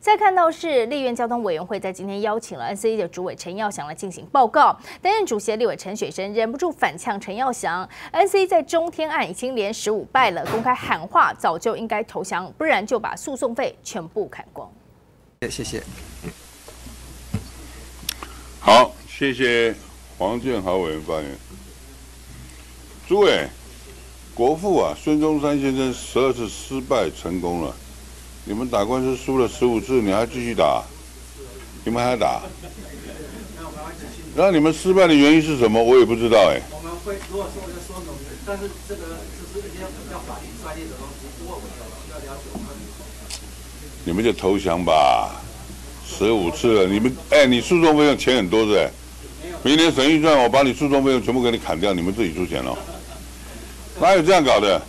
再看到是立院交通委员会在今天邀请了 NCC 的主委陈耀祥来进行报告，担任主席的立委陈水生忍不住反呛陈耀祥 ，NCC 在中天案已经连15败了，公开喊话早就应该投降，不然就把诉讼费全部砍光。 谢谢。 好，谢谢黄建豪委员发言。诸位，国父啊，孙中山先生12次失败成功了。 你们打官司输了15次，你还继续打？你们还打？那你们失败的原因是什么？我也不知道哎。 我们会如果说要说农民，但是这个就是要法律专业的东西，不过我要了解我们。 你们就投降吧，15次了，你们你诉讼费用钱很多是吧？明年审预算，我把你诉讼费用全部给你砍掉，你们自己出钱了。哪有这样搞的？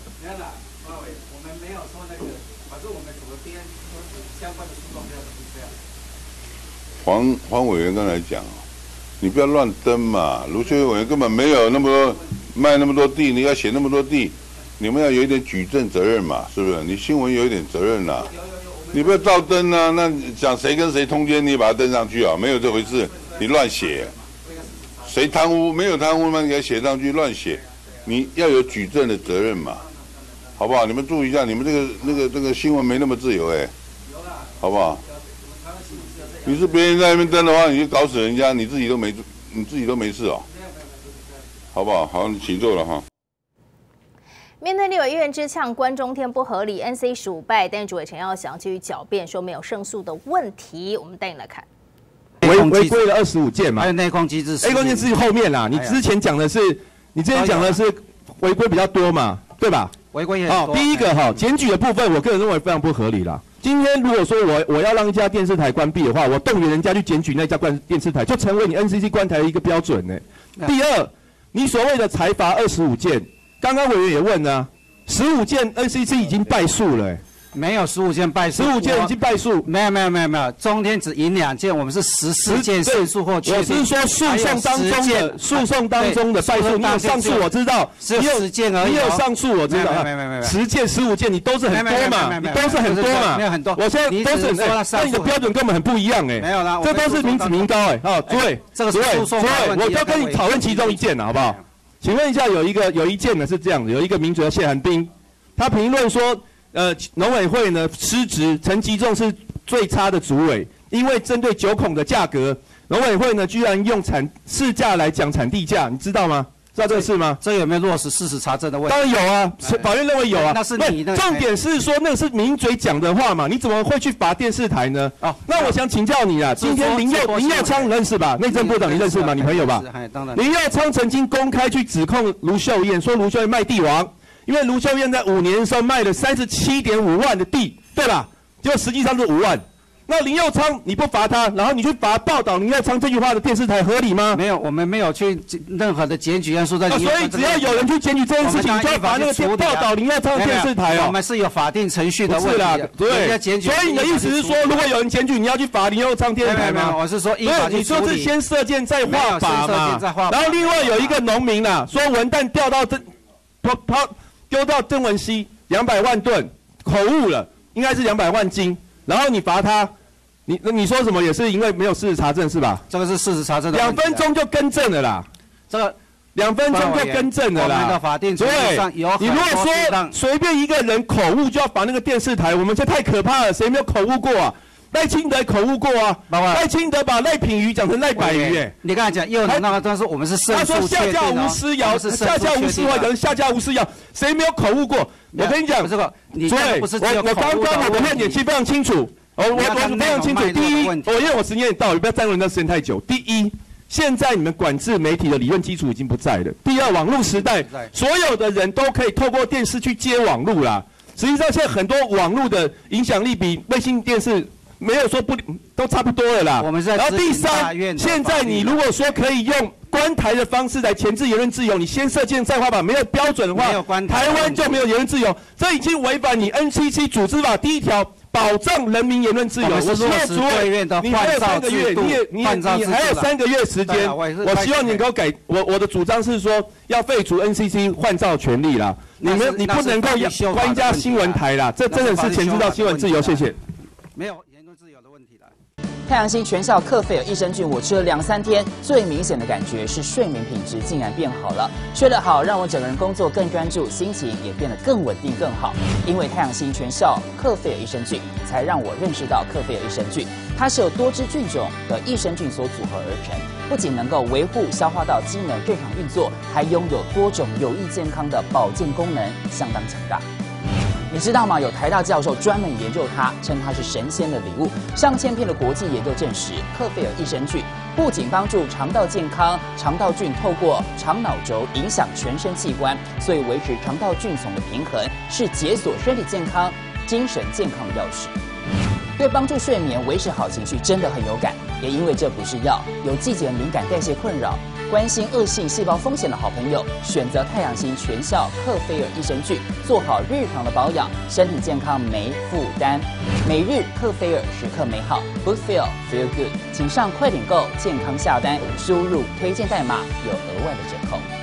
黄委员刚才讲，你不要乱登嘛。卢秀燕委员根本没有那么多卖那么多地，你要写那么多地，你们要有一点举证责任嘛，是不是？你新闻有一点责任呐、你不要照登啊。那讲谁跟谁通奸，你把它登上去啊？没有这回事，你乱写。谁贪污没有贪污嘛？你给它写上去，乱写，你要有举证的责任嘛，好不好？你们注意一下，你们这个新闻没那么自由好不好？ 你是别人在那边登的话，你就搞死人家，你自己都没事哦，好不好？好，你请坐了哈。 面对立委院之呛关中天不合理 ，NC 15败，但主委陈耀祥继续狡辩说没有胜诉的问题。我们带你来看， 违规了25件嘛， 还有内控机制， 内控机制后面啦，你之前讲的是违规比较多嘛，对吧？ 违规也很多。 第一个检举的部分，我个人认为非常不合理啦。 今天如果说我要让一家电视台关闭的话，我动员人家去检举那家电视台，就成为你 NCC 关台的一个标准呢。第二，你所谓的裁罚25件，刚刚委员也问啊，15件 NCC 已经败诉了。 没有15件败诉， 15件已经败诉， 没有，中天只赢2件，我们是14件胜诉或确定。 我是说诉讼当中的败诉，你有上诉我知道， 只有10件而已。 你有上诉我知道， 没有 10件15件你都是很多嘛，你都是很多嘛， 没有很多。 我现在都是那你的标准根本很不一样没有啦， 这都是民脂民膏诸位， 这个是诉讼问题， 我就跟你讨论其中一件了，好不好？请问一下，有一件呢是这样的，有一个民主的谢寒冰，他评论说。 农委会呢失职，陈吉仲是最差的主委，因为针对9孔的价格，农委会呢居然用市价来讲产地价，你知道吗？知道这个事吗？ 这有没有落实事实查证的问题？ 当然有啊，法院认为有啊。 那是你的。 重点是说那个是名嘴讲的话嘛，你怎么会去罚电视台呢？哦，那我想请教你啊，今天林耀昌你认识吧？内政部长你认识吗？你朋友吧？ 当然。 林耀昌曾经公开去指控卢秀燕，说卢秀燕卖地王。 因为卢秀燕在5年的时候卖了37.5万的地，对吧？结果实际上是5万。那林佑昌你不罚他，然后你去罚报道林佑昌这句话的电视台，合理吗？ 没有，我们没有去任何的检举案说在。 所以只要有人去检举这件事情，就要罚那个报道林佑昌的电视台哦。 我们是有法定程序的问题。 是啦，对。所以你的意思是说，如果有人检举，你要去罚林佑昌电视台吗？ 我是说依法去处理。 你说是先射箭再画靶嘛？然后另外有一个农民啦，说文旦掉到丢到曾文溪200万吨，口误了，应该是200万斤。然后你罚他，你说什么也是因为没有事实查证是吧？ 这个是事实查证的。 2分钟就更正了啦，这个2分钟就更正了啦。 我们的法定程序上有。 你如果说随便一个人口误就要罚那个电视台，我们这太可怕了，谁没有口误过啊？赖清德口误过啊，赖清德把赖品妤讲成赖百妤你刚才讲又那个，但是我们是胜诉确定。 他说下架无私谣，下架无私话，讲下架无私谣，谁没有口误过？我跟你讲， 这个你不是只有口误的。 我刚刚我的论点其实非常清楚，我非常清楚。第一，因为我时间也到了，不要占用人家时间太久。第一，现在你们管制媒体的理论基础已经不在了。第二，网络时代，所有的人都可以透过电视去接网络啦。实际上，现在很多网络的影响力比卫星电视。没有说不都差不多了啦。 我们在。 然后第三，现在你如果说可以用关台的方式来钳制言论自由，你先射箭再画靶，没有标准的话，台湾就没有言论自由，这已经违反你 NCC 组织法第1条，保障人民言论自由。 我希望主委， 你还有3个月，你还有3个月时间，我希望你能够改。我的主张是说要废除 NCC 换照权利啦。你不能够关一家新闻台啦，这真的是钳制到新闻自由。谢谢。 没有言论自由的问题了。 太阳星全效克菲尔益生菌，我吃了2、3天，最明显的感觉是睡眠品质竟然变好了。睡得好，让我整个人工作更专注，心情也变得更稳定、更好。因为太阳星全效克菲尔益生菌，才让我认识到克菲尔益生菌，它是由多支菌种的益生菌所组合而成，不仅能够维护消化道机能正常运作，还拥有多种有益健康的保健功能，相当强大。你知道吗？有台大教授专门研究它，称它是神仙的礼物。上千篇的国际研究证实，克菲尔益生菌不仅帮助肠道健康，肠道菌透过肠脑轴影响全身器官，所以维持肠道菌丛的平衡是解锁身体健康、精神健康的钥匙。对帮助睡眠、维持好情绪真的很有感。也因为这不是药，有季节敏感、代谢困扰、关心恶性细胞风险的好朋友，选择太阳星全效克菲尔益生菌，做好日常的保养，身体健康没负担。每日克菲尔，时刻美好 ，Good Feel Feel Good， 请上快点购健康下单，输入推荐代码有额外的折扣。